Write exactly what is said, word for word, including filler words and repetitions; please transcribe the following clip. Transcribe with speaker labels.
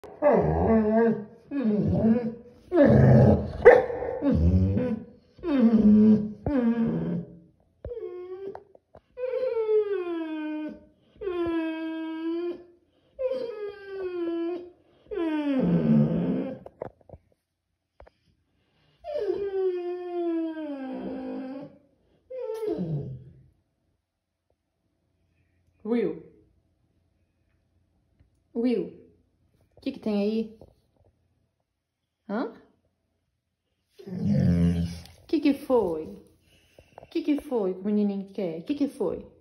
Speaker 1: Will. Will. O que que tem aí? Hã? O que que foi? O que que foi que o menininho quer? O que que foi?